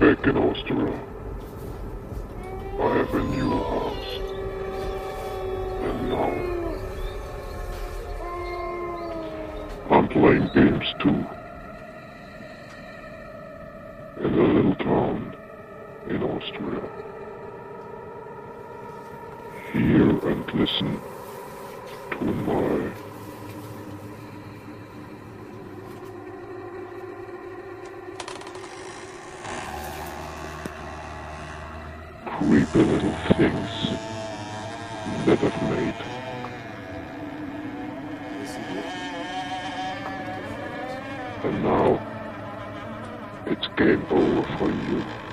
back in Austria. I have a new house. And now I'm playing games too. In a little town in Austria. Hear and listen to my creepy little things that I've made. And now it's game over for you.